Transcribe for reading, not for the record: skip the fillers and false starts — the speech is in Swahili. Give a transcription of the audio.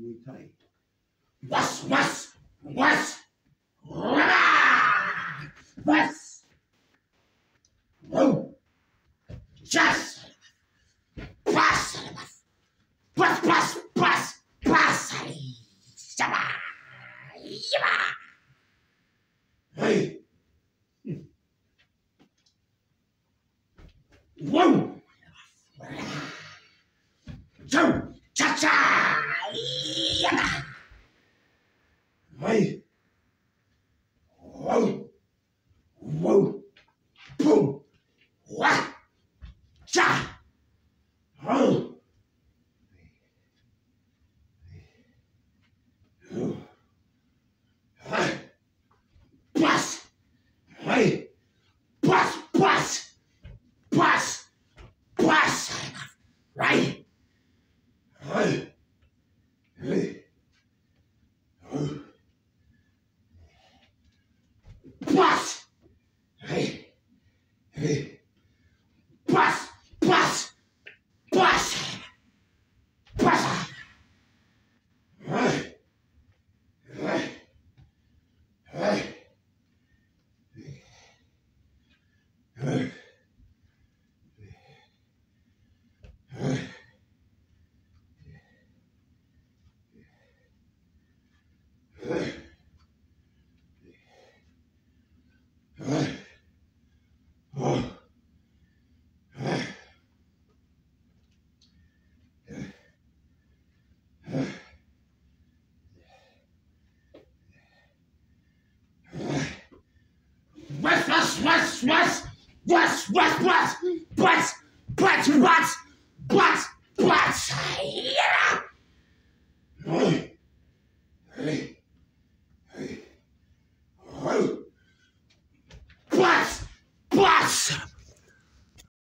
Muay Thai. Was? Was? Oh! Just! Pass! Hey! Whoa! Cha-cha! Hey! Whoa! Boom! Wah! Cha! Oh! Plus! Hey! Plus! Right? Hey! Plus! Hey! Plus! What?